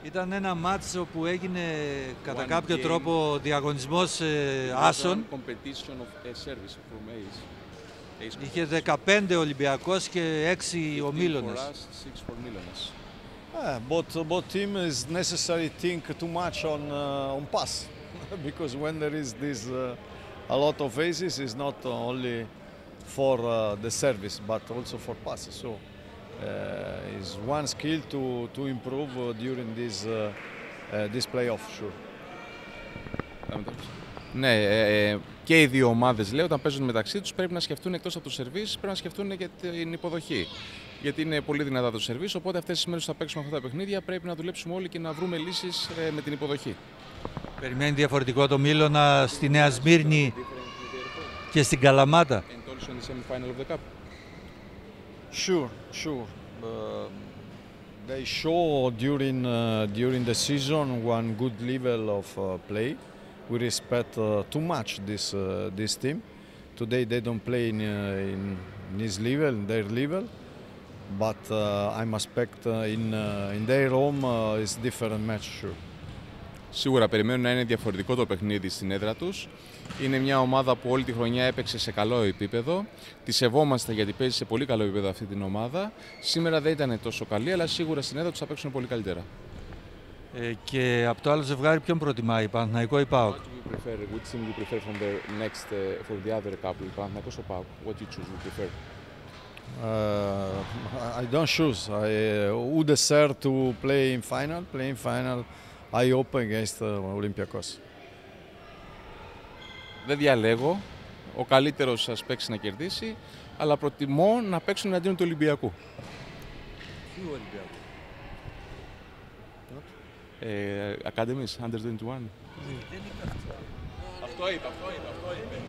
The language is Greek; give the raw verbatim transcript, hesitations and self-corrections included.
Ήταν ένα μάτσο που έγινε κατά κάποιο τρόπο διαγωνισμός ε, άσων. Είχε δεκαπέντε Ολυμπιακός και έξι ο Μίλωνας. Uh, both both team is necessary think too much on uh, on pass because when there is this uh, a lot of aces is not only for uh, the service but also for passes. So uh, is one skill to to improve uh, during this uh, uh, this playoff, sure. Ναι, ε, και οι δύο ομάδες, λέω, όταν παίζουν μεταξύ τους πρέπει να σκεφτούν εκτός από το σερβίς, πρέπει να σκεφτούν και την υποδοχή. Γιατί είναι πολύ δυνατά το σερβίς, οπότε αυτές τις μέρες που θα παίξουμε αυτά τα παιχνίδια πρέπει να δουλέψουμε όλοι και να βρούμε λύσεις ε, με την υποδοχή. Περιμένει διαφορετικό το Μίλωνα στη Νέα Σμύρνη και στην Καλαμάτα. Sure, sure. Uh, they show during uh, during the season one good level of uh, play. We respect uh, too much this uh, this team. Today they don't play in, uh, in this level, their level, but uh, I expect uh, in uh, in their home uh, is different match, sure. Σίγουρα περιμένουν να είναι διαφορετικό το παιχνίδι στην έδρα τους. Είναι μια ομάδα που όλη τη χρονιά έπαιξε σε καλό επίπεδο. Τη σεβόμαστε γιατί παίζει σε πολύ καλό επίπεδο αυτή την ομάδα. Σήμερα δεν ήταν τόσο καλή, αλλά σίγουρα στην έδρα τους θα παίξουν πολύ καλύτερα. Ε, και από το άλλο ζευγάρι ποιον προτιμάει, Παναθηναϊκό ή ΠΑΟΚ? Which team you prefer from the next, uh, for the other couple, Παναθηναϊκός or PAOK? What you choose, you prefer? Uh, I don't choose. I uh, who deserve to play in final, play in final. I hope against uh, Olympiacos. Δεν διαλέγω. Ο καλύτερος σας παίξει να κερδίσει, αλλά προτιμώ να παίξουν εναντίον του Ολυμπιακού. Ποιου Ολυμπιακού? Ε, Academies, Under είκοσι ένα. Αυτό είπα, αυτό είπα, αυτό είπα.